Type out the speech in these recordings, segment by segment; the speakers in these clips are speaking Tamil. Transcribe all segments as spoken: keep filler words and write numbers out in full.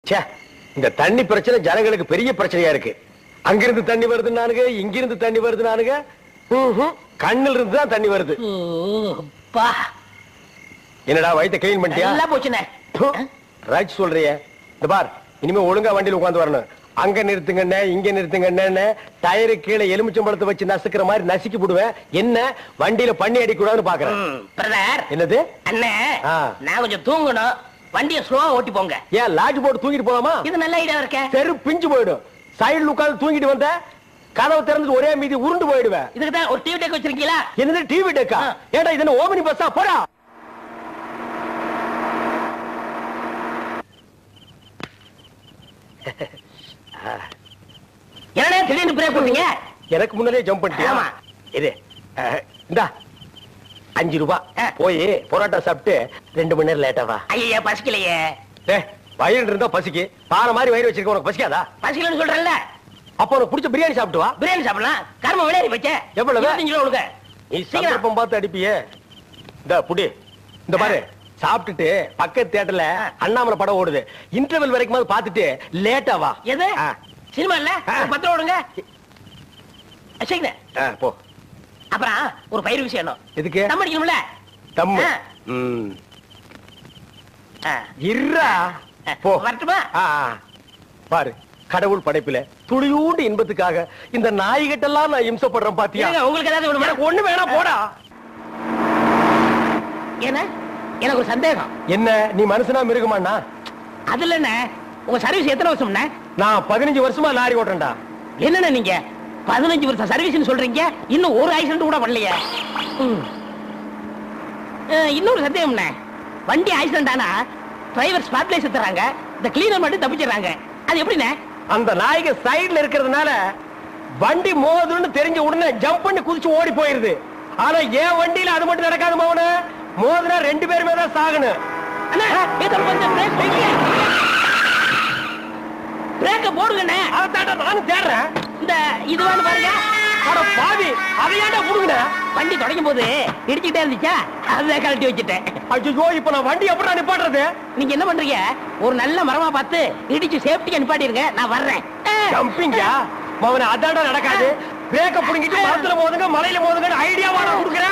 ச்சே, இந்த தண்ணி பிரச்சனை ஜனங்களுக்கு பெரிய பிரச்சனையா இருக்கு. அங்கிருந்து தண்ணி வருது நானுங்க, இங்கிருந்து தண்ணி வருது நானுங்க. கண்ணில் இருந்து தான் தண்ணி வருது. என்னடா வயித்தை கிளீன் பண்ணிட்டியா? எல்லாம் போச்சுனே. ரைட் சொல்றியே. இந்த பார், இனிமே ஒழுங்கா வண்டியில உட்கார்ந்து வரணும். அங்க நிறுத்துங்கண்ணே, இங்க நிறுத்துங்கண்ணே, டயரு கீழே எலுமிச்சம்பழத்தை வச்சு நசுக்கிற மாதிரி நசுக்கி போடுவேன். என்ன வண்டியில பண்ணி அடிக்க கூடாதுன்னு பாக்குறேன். பிரதர், என்னது அண்ணே, நான் கொஞ்சம் தூங்கணும். வண்டியை ஸ்லோவா ஓட்டி போங்க. ஏன் லாட்ஜ் போட்டு தூங்கிட்டு போலாமா? இது நல்ல ஐடியா இருக்கே. தெரு பிஞ்சு போயிடும். சைடுல உட்கார்ந்து தூங்கிட்டு வந்த கதவை திறந்து ஒரே மீதி உருண்டு போயிடுவேன். இதுக்கு தான் ஒரு டிவி டெக் வச்சிருக்கீங்களா? என்னது டிவி டெக்கா? ஏடா இது என்ன ஓமினி பஸ்ஸா? போடா. என்னடா திடீர்னு பிரேக் போட்டீங்க? எனக்கு முன்னாலே ஜம்ப் பண்ணிட்டியா? ஆமா. இது இந்தா அஞ்சு ரூபாய். போய் பரோட்டா சாப்பிட்டு ரெண்டு மணி நேரம் லேட்டா வா. ஐயா பசிக்கலையே. டேய், வயிறு இருந்தா பசிக்கு. பாறை மாதிரி வயிறு வச்சிருக்க உனக்கு பசிக்காதா? பசிக்கலன்னு சொல்றேன்ல. அப்ப உனக்கு பிடிச்ச பிரியாணி சாப்பிட்டு வா. பிரியாணி சாப்பிடலாம். கர்ம விளையாடி வச்ச. எவ்வளவு? இருபத்தஞ்சு ரூபா கொடுங்க. நீ சந்தர்ப்பம் பார்த்து அடிப்பியே. இந்த புடி, இந்த பாரு, சாப்பிட்டுட்டு பக்கத்து தியேட்டர்ல அண்ணாமலை படம் ஓடுது. இன்டர்வல் வரைக்கும் பாத்துட்டு லேட்டா வா. எது சினிமா இல்ல? பத்து ரூபா கொடுங்க. போ. அப்புறம் ஒரு பயிர் விஷயம். எதுக்கு? தம் அடிக்கணும்ல. தம் இருடா. போ. வரட்டுமா? பாரு, கடவுள் படைப்பில துளியூண்டு இன்பத்துக்காக இந்த நாய்கிட்டெல்லாம் நான் இம்சப்படுறேன் பாத்தியா? உங்களுக்கு ஏதாவது ஒண்ணு வேணாம், போடா. என்ன? எனக்கு ஒரு சந்தேகம். என்ன, நீ மனுஷனா மிருகமாண்ணா? அதுல என்ன, உங்க சர்வீஸ் எத்தனை வருஷம்? நான் பதினஞ்சு வருஷமா லாரி ஓட்டுறேன்டா. என்னன்னா நீங்க பதினஞ்சு வருஷம் சர்வீஸ் சொல்றீங்க, இன்னும் ஒரு ஆக்சிடென்ட் கூட பண்ணலையே. இன்னொரு சந்தேகம், வண்டி ஆக்சிடென்ட் ஆனா டிரைவர் ஸ்பாட்லைஸ் தராங்க, இந்த கிளீனர் மட்டும் தப்பிச்சிடறாங்க. அது எப்படிண்ணே? அந்த நாய்க்கு சைடுல இருக்கிறதுனால வண்டி மோதுன்னு தெரிஞ்ச உடனே ஜம்ப் பண்ணி குதிச்சு ஓடி போயிருது. ஆனா ஏன் வண்டியில அது மட்டும் நடக்காது மோன. மோதுனா ரெண்டு பேருமே தான் சாகணும். பிரேக்க போடுங்கண்ணே. அதான்டா நானும் தேடுறேன். இந்த இதுவான்னு பாருங்க. அட பாவி, அதையாண்டா புடுங்கன. வண்டி தொடங்கும் போது இடிச்சுட்டே இருந்துச்சா, அதை கழட்டி வச்சுட்டேன். ஐயோ, இப்ப நான் வண்டி எப்படி நிப்பாட்டுறது? நீங்க என்ன பண்றீங்க, ஒரு நல்ல மரமா பார்த்து இடிச்சு சேஃப்டியா நிப்பாட்டிருங்க, நான் வர்றேன். ஜம்பிங்கா மவனே, அதான்டா நடக்காது. பிரேக்க புடுங்கிட்டு மரத்துல மோதுங்க, மலையில மோதுங்க ஐடியாவா நான் கொடுக்குறேன்.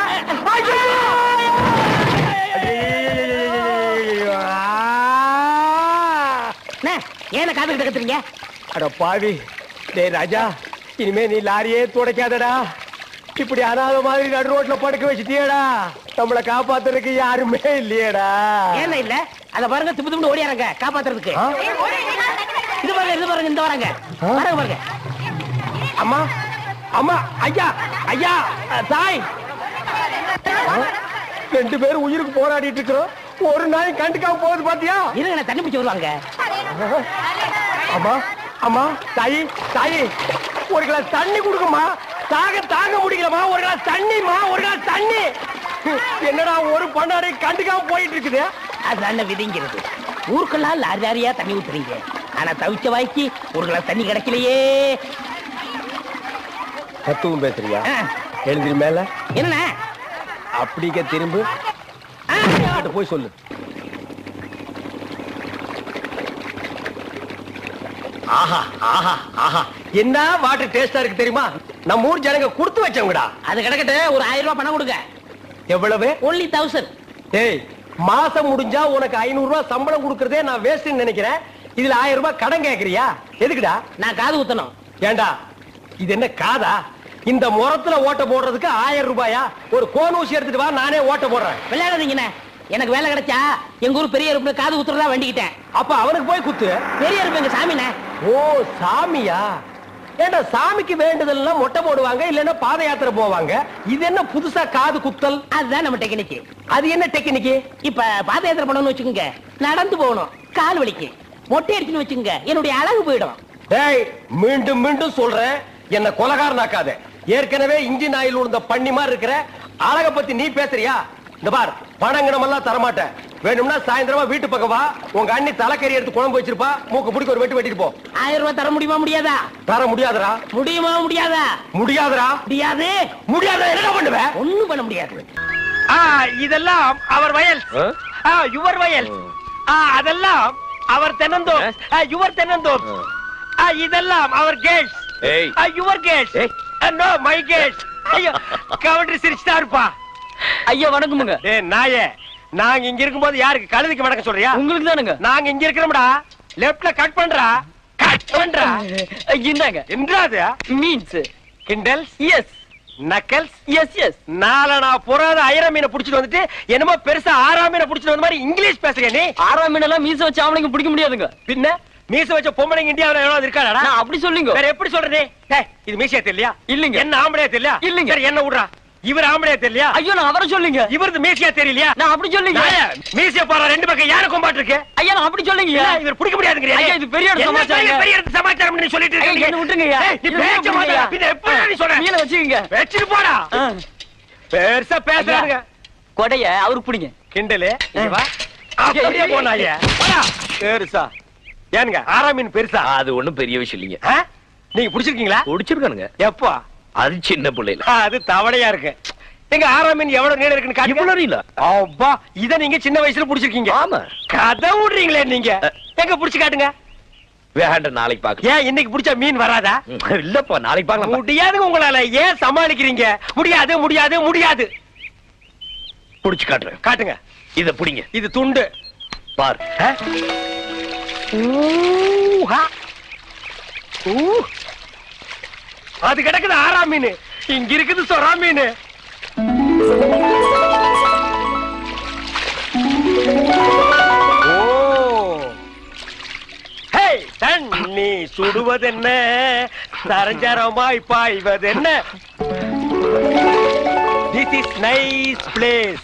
ஏன காது கிட்ட கத்துறீங்க? அட பாவி, டேய் ராஜா, இனிமே நீ லாரியே துடைக்காதடா. இப்படி அனாத மாதிரி நடு ரோட்ல படுக்க வச்சுட்டியேடா. நம்மளை காப்பாத்துறதுக்கு யாருமே இல்லையேடா. ஏன் இல்ல? அத பாருங்க, திப்பு திப்பு ஓடியாரங்க காப்பாத்துறதுக்கு. இது பாருங்க, இது பாருங்க, இந்த வராங்க பாருங்க பாருங்க. அம்மா, அம்மா, ஐயா, ஐயா, தாய், ரெண்டு பேரும் உயிருக்கு போராடிட்டு இருக்கிறோம். ஒரு நாய் கண்டுக்காம போகுது பாத்தியா? இருங்க, தண்ணி பிடிச்சு வருவாங்க. அம்மா, அம்மா, தாயி, தாயி, ஒரு கிளாஸ் தண்ணி கொடுக்குமா. தாக தாங்க முடியலமா. ஒரு கிளாஸ் தண்ணிமா, ஒரு கிளாஸ் தண்ணி. என்னடா ஒரு பண்ணாடை கண்டுக்காம போயிட்டு இருக்குது. அதுதான் விதிங்கிறது. ஊருக்கெல்லாம் லாரி லாரியா தண்ணி ஊத்துறீங்க, ஆனா தவிச்ச வாய்க்கு ஒரு கிளாஸ் தண்ணி கிடைக்கலையே. தத்துவம் பேசுறியா? எழுந்திரி மேல. என்ன அப்படிக்க திரும்ப போய் சொல்லு. ஆஹா, ஆஹா, ஆஹா, என்ன வாட்டர் டேஸ்டா இருக்கு தெரியுமா? நம்ம ஊர் ஜனங்க கொடுத்து வச்சவங்கடா. அது கிடக்கட்டு, ஒரு ஆயிரம் ரூபாய் பணம் கொடுங்க. எவ்வளவு? Only thousand. ஏய், மாசம் முடிஞ்சா உனக்கு ஐநூறு ரூபாய் சம்பளம் கொடுக்கறதே நான் வேஸ்ட்னு நினைக்கிறேன். இதுல ஆயிரம் ரூபாய் கடன் கேக்குறியா? எதுக்குடா? நான் காது ஊத்தணும். ஏண்டா, இது என்ன காதா? இந்த முறத்துல ஓட்ட போடுறதுக்கு ஆயிரம் ரூபாயா? ஒரு கோன் ஊசி எடுத்துட்டு வா, நானே ஓட்ட போடுறேன். விளையாடுறீங்கண்ணே. எனக்கு வேலை கிடைச்சா எங்க ஊர் பெரிய இருப்பு காது ஊத்துறதா வேண்டிக்கிட்டேன். அப்ப அவனுக்கு போய் குத்து. பெரிய இருப்பு எங்க சாமிண்ணே. ஓ, சாமியா? ஏண்டா, சாமிக்கு வேண்டுதல்னா மொட்டை போடுவாங்க, இல்லன்னா பாத யாத்திரை போவாங்க. இது என்ன புதுசா காது குத்தல்? அதுதான் நம்ம டெக்னிக். அது என்ன டெக்னிக்? இப்ப பாத யாத்திரை பண்ணணும்னு வச்சுக்கோங்க, நடந்து போகணும், கால் வலிக்கு. மொட்டை அடிச்சுன்னு வச்சுக்கோங்க, என்னுடைய அழகு போயிடும். டேய், மீண்டும் மீண்டும் சொல்றேன், என்ன கொலகாரனாக்காத. ஏற்கனவே இன்ஜின் ஆயில் உள்ள பண்ணி மாதிரி இருக்கிற அழக பத்தி நீ பேசுறியா? இந்த பார், பணங்கணம் எல்லாம் தரமாட்டேன். வேணும்னா சாயந்தரமா வீட்டு பக்கம் வா. உங்க அண்ணி தலைக்கறி எடுத்து குழம்பு வச்சிருப்பா. மூக்கு பிடிக்க ஒரு வெட்டு வெட்டிட்டு போ. ஆயிரம் ரூபாய் தர முடியுமா முடியாதா? தர முடியாதரா? முடியுமா முடியாதா? முடியாதரா? முடியாது. முடியாத என்ன பண்ணுவேன்? ஒண்ணும் பண்ண முடியாது. இதெல்லாம் அவர் வயல், யுவர் வயல். அதெல்லாம் அவர் தென்னந்தோப் யுவர் தென்னந்தோப் இதெல்லாம் our gates your gates no my gates ஐயோ கவுண்டர் சிரிச்சுட்டா இருப்பா ஐயா வணக்கமுங்க டேய் நாயே நாங்க இங்க இருக்கும்போது யாருக்கு கழுதைக்கு வணக்கம் சொல்றியா உங்களுக்கு தானுங்க நாங்க இங்க இருக்கிறோம்டா லெஃப்ட்ல கட் பண்றா கட் பண்றா இந்தாங்க என்னது மீன்ஸ் கிண்டல்ஸ் எஸ் நக்கல்ஸ் எஸ் எஸ் நாலனா புறாத ஐர மீனை புடிச்சிட்டு வந்துட்டு என்னமோ பெருசா ஆறாம் மீனை புடிச்சிட்டு வந்த மாதிரி இங்கிலீஷ் பேசுறியா நீ ஆறாம் மீனெல்லாம் மீச வச்சு அவனுக்கு பிடிக்க முடியாதுங்க பின்ன மீச வச்ச பொம்பளைங்க இந்தியாவுல எவ்வளவு இருக்காடா நான் அப்படி சொல்லுங்க வேற எப்படி சொல்றே டேய் இது மீசையா தெரியலையா இல்லங்க என்ன ஆம்பளையா தெரியலையா இல்லங்க சரி என்ன விடுறா இவர் ஆம்பளையா தெரியலையா ஐயோ நான் அவரை சொல்லுங்க இவரது மீசையா தெரியலையா நான் அப்படி சொல்லுங்க மீசையா பாரு ரெண்டு பக்கம் யார கொம்பாட்டு இருக்கு ஐயா நான் அப்படி சொல்லுங்க இவர் பிடிக்க முடியாதுங்கறியா ஐயா இது பெரிய சமாச்சாரம் பெரிய சமாச்சாரம் நீ சொல்லிட்டு இருக்கீங்க என்ன விட்டுங்க ஐயா நீ பேச்ச மாட்டா பின்ன எப்படி நீ சொல்ற மீன வச்சுங்க வெச்சிட்டு போடா பெருசா பேசுறாங்க கொடைய அவருக்கு பிடிங்க கிண்டலே இங்க வா அப்படியே போனாயே போடா பெருசா ஏனுங்க ஆறாம் மீன் பெருசா அது ஒண்ணும் பெரிய விஷயம் இல்லைங்க நீங்க புடிச்சிருக்கீங்களா புடிச்சிருக்கானுங்க எப்போ அது சின்ன பிள்ளைல அது தவளையா இருக்கு எங்க ஆறாம் மீன் எவ்வளவு நீளம் இருக்குன்னு காட்டுங்க இவ்வளவு இல்ல அப்பா இத நீங்க சின்ன வயசுல புடிச்சிருக்கீங்க ஆமா கதை விடுறீங்களே நீங்க எங்க புடிச்சு காட்டுங்க வேண்டாம் நாளைக்கு பாக்கலாம் ஏன் இன்னைக்கு புடிச்ச மீன் வராதா இல்லப்பா நாளைக்கு பார்க்கலாம் முடியாதுங்க உங்களால ஏன் சமாளிக்கிறீங்க முடியாது முடியாது முடியாது புடிச்சு காட்டுறேன் காட்டுங்க இத புடிங்க இது துண்டு பாரு அது கிடக்குது ஆறாம் மீன் இங்க இருக்குது சொரா மீன் தண்ணி சுடுவதென்ன தரஞ்சரமாய் பாய்வதென்ன This is nice place.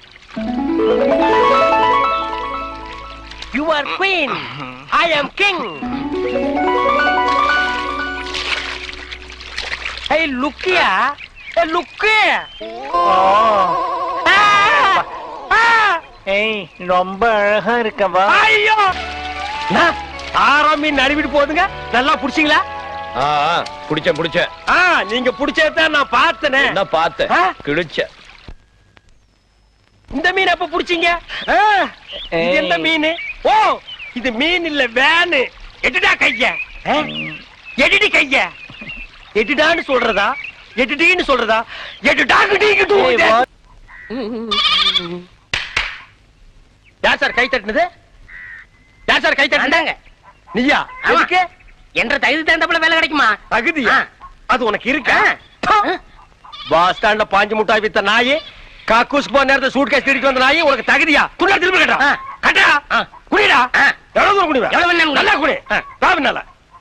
You are queen. I am king. Hey, look here. Hey, look here. Oh. Ah! Ah! Hey, ரொம்ப அழகா இருக்கவா. ஐயோ! நான் ஆறாம் மீன் நழுவிட்டு போகுதுங்க. நல்லா புடிச்சீங்களா? ஆ புடிச்ச புடிச்ச ஆ நீங்க புடிச்சதான் நான் பார்த்தனே. என்ன பார்த்த? கிழிச்ச. இந்த மீன் எப்ப புடிச்சீங்க? இது எந்த மீன்? ஓ இது மீன் இல்ல வேன். எட்டுடா கைய. எட்டுடி கைய. எட்டுடான்னு சொல்றதா? எட்டுடின்னு சொல்றதா? எட்டுடா கிட்டிக்கிட்டு. யார் சார் கை தட்டினது? யார் சார் கை தட்டினாங்க? நீயா? எதுக்கு? என்ற தகுதி தகுந்தப்பல வேலை கிடைக்குமா? தகுதியா? அது உனக்கு இருக்கா? பஸ் ஸ்டாண்ட்ல பாஞ்சு முட்டாய் வித்த நாயே, காக்கூஸ் போன நேரத்துல சூட்கேஸ் திருடிட்டு வந்த நாயே, உனக்கு தகுதியா? துண்டா திரும்ப கட்டா. கட்டா. குடிடா. எவ்வளவு தூரம் குடிவா? எவ்வளவு வேணும்? நல்லா குடி. ராவனால.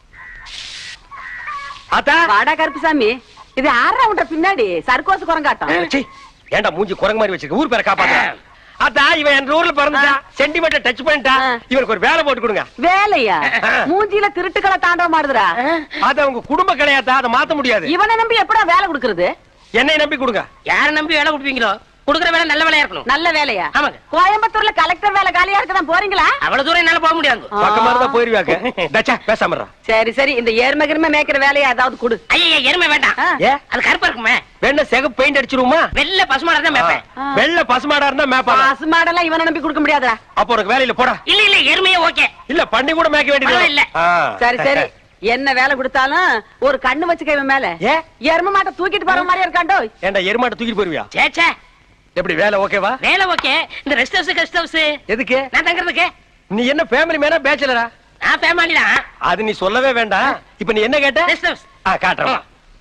அத்தா வாடா கருப்புசாமி, இது ஆறா உண்ட பின்னாடி சர்க்கோஸ் குரங்காட்டம். சீ, ஏண்டா மூஞ்சி குரங்கு மாதிரி வச்சிருக்க? ஊர் பேரை காப்பாத்த. அத்தா இவன் என் ஊர்ல பிறந்தா, சென்டிமீட்டர் டச் பண்ணிட்டா, இவனுக்கு ஒரு வேலை போட்டு கொடுங்க. வேலையா? மூஞ்சில திருட்டுக்களை தாண்டவ மாடுதுடா. அது அவங்க குடும்ப கிடையாதா, அதை மாத்த முடியாது. இவனை நம்பி எப்படா வேலை கொடுக்கறது? என்னை நம்பி கொடுங்க. யார நம்பி வேலை கொடுப்பீங்களோ கொடுக்குற வேலை நல்ல வேலையா இருக்கணும். நல்ல வேலையா? ஆமாங்க. கோயம்புத்தூர்ல கலெக்டர் வேலை காலியா இருக்கதான் போறீங்களா? அவ்வளவு தூரம் என்னால போக முடியாது. பக்கமா இருந்தா போயிருவாங்க. தச்சா பேசாம இருடா. சரி சரி, இந்த எருமை கிருமை மேய்க்கிற வேலையா ஏதாவது கொடு. ஐயா எருமை வேண்டாம். ஏ அது கருப்பா இருக்குமே. வெண்ண சிகப்பு பெயிண்ட் அடிச்சிருமா? வெள்ள பசுமாடா தான் மேப்பேன். வெள்ள பசுமாடா இருந்தா மேப்பா. பசுமாடெல்லாம் இவனை நம்பி கொடுக்க முடியாதுடா. அப்ப உனக்கு வேலையில போடா. இல்ல இல்ல எருமையே ஓகே. இல்ல பண்ணி கூட மேய்க்க வேண்டியது இல்ல. சரி சரி, என்ன வேலை கொடுத்தாலும் ஒரு கண்ணு வச்சுக்க இவன் மேல. ஏ எருமை மாட்டை தூக்கிட்டு போற மாதிரியா இருக்காண்டோ? ஏண்டா எருமாட்ட தூக்கிட்டு போயிருவியா? சே சே, எப்படி வேலை ஓகேவா? வேலை ஓகே. இந்த ரெஸ்ட் ஹவுஸ் கெஸ்ட் ஹவுஸ் எதுக்கு? நான் தங்கறதுக்கு. நீ என்ன ஃபேமிலி மேனா பேச்சலரா? நான் ஃபேமிலி தான். அது நீ சொல்லவே வேண்டாம். இப்போ நீ என்ன கேட்ட? Rest house. ஆ காட்றேன்.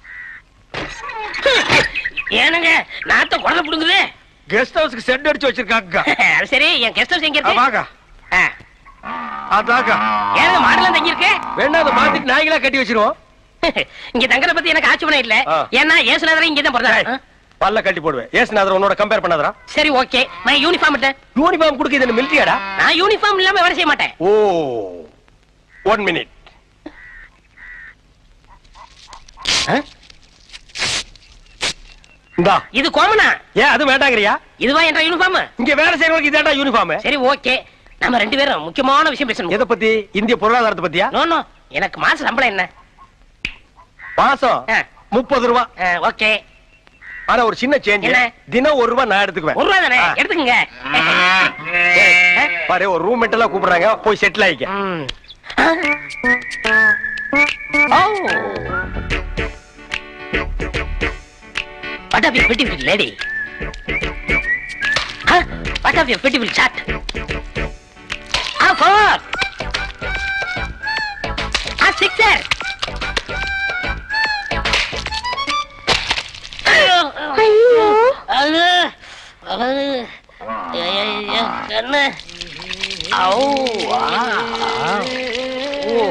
ஏனுங்க நாத்த குடல புடுங்குது. கெஸ்ட் ஹவுஸ்க்கு செட் அடிச்சு வச்சிருக்காங்க. அது சரி, என் கெஸ்ட் ஹவுஸ் எங்க இருக்கு? வாங்க. அதாங்க. ஏனுங்க மாடலாம் தங்கி இருக்கு? வேணா அதை மாத்திட்டு நாய்களா கட்டி வச்சிருவோம். இங்க தங்கற பத்தி எனக்கு ஆட்சேபணம் இல்ல. ஏன்னா ஏசுநாதரே இங்க தான் பிறந்தாரு. பல்ல கட்டி போடுவேன். ஏசுநாதர் உன்னோட கம்பேர் பண்ணாதடா. சரி ஓகே, நான் யூனிஃபார்ம் இட்டேன். யூனிஃபார்ம் குடுக்க இது மிலிட்டரியாடா? நான் யூனிஃபார்ம் இல்லாம வேலை செய்ய மாட்டேன். Oh one minute. இந்தா. இது கோமனா? ஏன் அது வேண்டாங்கறியா? இதுவா என்ற யூனிஃபார்ம்? இங்க வேலை செய்யறவங்களுக்கு இதாடா யூனிஃபார்ம். சரி ஓகே, நம்ம ரெண்டு பேரும் முக்கியமான விஷயம் பேசணும். எதை பத்தி? இந்திய பொருளாதாரத்தை பத்தியா? நோ நோ, எனக்கு மாச சம்பளம் என்ன? மாசம் முப்பது ரூபாய். ஓகே. ஆனா ஒரு சின்ன சேஞ்ச். தினம் ஒரு ரூபாய் நான் எடுத்துக்குவேன். ஒரு ரூபாய் தானே எடுத்துக்கங்க. பாரு ஒரு ரூம் மெட் எல்லாம் கூப்பிடுறாங்க, போய் செட்டில் ஆயிக்க. What of your beautiful lady? Huh? What of your beautiful chat? Ah, four. Ah, sixer. ஐயோ அது அது ஐயோ கண்ணு. ஔ ஆ ஓ.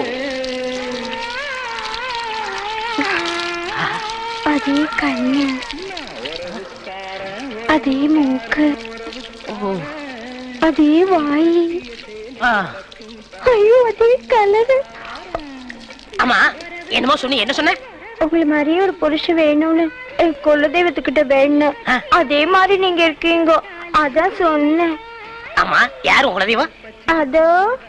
அதே கண்ணு, அதே மூக்கு, அதே வாய், ஐயோ அதே கலரு. ஆமா என்னமோ சொன்னி, என்ன சொன்ன? உங்களை மாதிரியே ஒரு புருஷன் வேணும்னு குலதெய்வத்துக்கிட்ட வேணும். அதே மாதிரி நீங்க இருக்கீங்க, அதான் சொன்னேன். ஆமா யாரு உங்க குலதெய்வம்? அதோ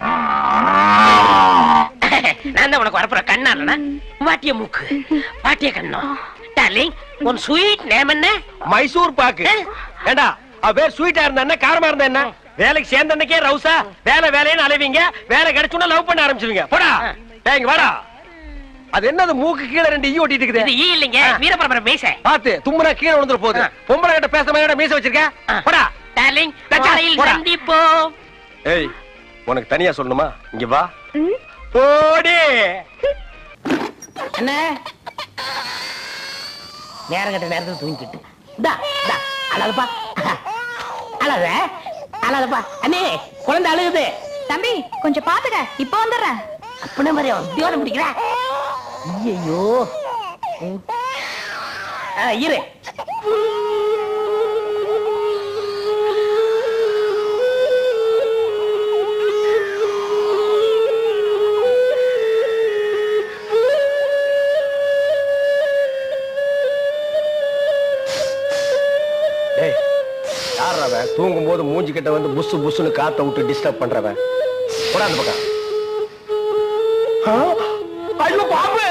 நான் தான் உனக்கு வரப்புற கண்ணா இல்லனா? வாட்டிய மூக்கு, வாட்டிய கண்ணம். டார்லிங், உன் ஸ்வீட் நேம் என்ன? மைசூர் பாக்கு. ஏண்டா அவ பேர் ஸ்வீட்டா இருந்தா என்ன, காரமா இருந்தா என்ன? வேலைக்கு சேர்ந்த அன்னைக்கே ரவுசா வேலை வேலைன்னு அலைவீங்க, வேலை கிடைச்சுன்னா லவ் பண்ண ஆரம்பிச்சிருவீங்க. போடா டேய் வாடா. அது என்னது மூக்கு கீழ ரெண்டு ஈ ஒட்டிட்டு இருக்குது? இது ஈ இல்லைங்க, வீரபரம்பரை மீசை. பாத்து தும்முனா கீழ விழுந்துற போகுது. பொம்பளை கிட்ட பேச மாதிரி மீசை வச்சிருக்க. போடா டார்லிங், காலையில் சந்திப்போம். ஏய் உனக்கு தனியா சொல்லணுமா? இங்க வா. போடி. என்ன நேரம் கட்ட நேரத்துல தூங்கிட்டு டா டா அழகப்பா அழக அழகப்பா. அண்ணே குழந்தை அழுகுது. தம்பி கொஞ்சம் பாத்துக்க, இப்ப வந்துடுறேன். அப்பன மாதிரி உத்தியோகம் பிடிக்கிற. ஐயோ இரு. தூங்கும் போது மூஞ்சி கிட்ட வந்து புசு புசுன்னு காத்த விட்டு டிஸ்டர்ப் பண்றவன். போடா அந்த பக்கம். ஐயோ பாம்பு.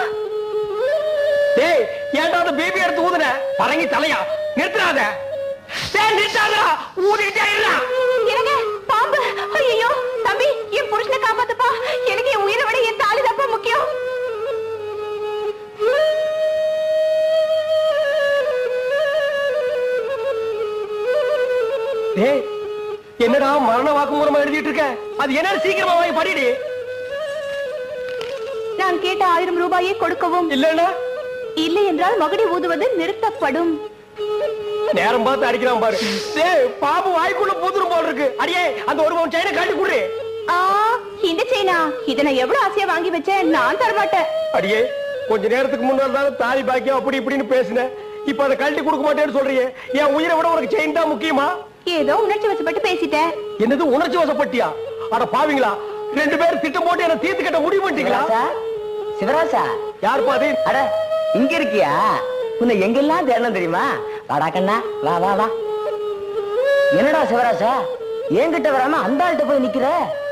டேய் ஏன்டா அந்த பேபி எடுத்து ஊதுன? பரங்கி தலையா? நிறுத்தாத. டேய் நிறுத்தாதடா, ஊதிட்டே இருடா. எனக்கு பாம்பு. ஐயோ தம்பி, என் புருஷனை காப்பாத்துப்பா. எனக்கு என் உயிரை விட என் தாலி தப்பா முக்கியம். டேய் என்னடா மரண வாக்குமூலமா எழுதிட்டு இருக்க? அது என்ன சீக்கிரமா வாங்கி படிடி. நான் கேட்ட ஆயிரம் ரூபாயை கொடுக்கவும். இல்லன்னா இல்லை என்றால் மகுடி ஊதுவது நிறுத்தப்படும். நேரம் பார்த்து அடிக்கிறான் பாரு. டேய் பாம்பு வாய்க்குள்ள பூதுரும் போல இருக்கு. அடியே அந்த ஒரு பவுன் செயினை காட்டி குடு. ஆ இந்த செயினா? இத நான் எவ்வளவு ஆசையா வாங்கி வச்சேன், நான் தர மாட்டேன். அடியே கொஞ்ச நேரத்துக்கு முன்னாடி தான் தாலி பாக்கியம் அப்படி இப்படின்னு பேசினேன். இப்ப அதை கழட்டி கொடுக்க மாட்டேன்னு சொல்றீங்க. என் உயிரை விட உனக்கு செயின் தான் முக்கியமா? ஏதோ உணர்ச்சி வசப்பட்டு பேசிட்டேன். என்னது உணர்ச்சி வசப்பட்டியா? அட பாவீங்களா, ரெண்டு பேரும் திட்டம் போட்டு என்ன தீர்த்து கட்ட முடிவு பண்ணிட்டீங்களா? சிவராசா யார் பாதி? அட இங்க இருக்கியா? உன்னை எங்கெல்லாம் தேடணும் தெரியுமா? வாடா கண்ணா, வா வா வா. என்னடா சிவராசா என்கிட்ட வராம அந்த ஆள்கிட்ட போய் நிக்கிற?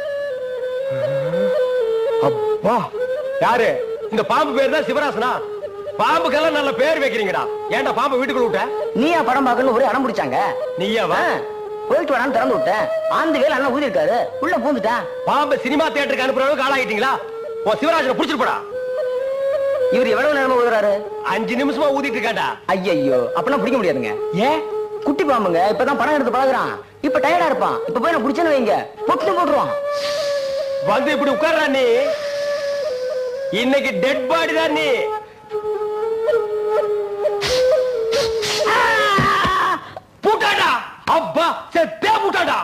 அப்பா யாரு? இந்த பாம்பு பேர் தான் சிவராசனா? பாம்புக்கெல்லாம் நல்ல பேர் வைக்கிறீங்கடா. ஏன்டா பாம்பு வீட்டுக்குள்ள விட்ட? நீயா படம் பார்க்கணும் ஒரு இடம் பிடிச்சாங்க. நீயாவா? போயிட்டு வரான்னு திறந்து விட்டேன். ஆந்த வேலை அண்ணன் ஊதி இருக்காரு, உள்ள பூந்துட்டான். பாம்பு சினிமா தியேட்டருக்கு அனுப்புற அளவுக்கு ஆளாயிட்டீங்களா? ஓ சிவராஜனை புடிச்சிட்டு போடா. இவர் எவ்வளவு நேரமா ஊதுறாரு? அஞ்சு நிமிஷமா ஊதிட்டு இருக்காண்டா. ஐயோ அப்படின்னா பிடிக்க முடியாதுங்க. ஏன்? குட்டி பாம்புங்க, இப்பதான் படம் எடுத்து பழகுறான். இப்ப டயர்டா இருப்பான். இப்ப போய் நான் பிடிச்சேன்னு வைங்க, பொட்டு போட்டுருவான். வந்து இப்படி உட்கார்றா நீ. இன்னைக்கு டெட் பாடி தான் நீ. பூட்டாடா. அப்பா செத்தே பூட்டாடா.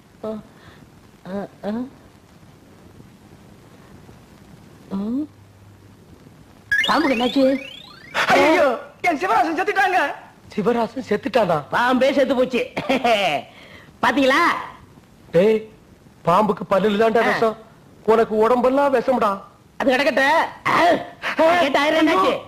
பாம்புக்கு என்னாச்சு? ஐயோ என் சிவராசன் செத்துட்டாங்க. சிவராசன் செத்துட்டானா? பாம்பே செத்து போச்சு. பாத்தீங்களா? டேய் பாம்புக்கு பல்லுல தான்டா விஷம், உனக்கு உடம்பெல்லாம் விஷம்டா. அது கிடக்கட்ட கேட்ட ஆயிரம் என்னாச்சு?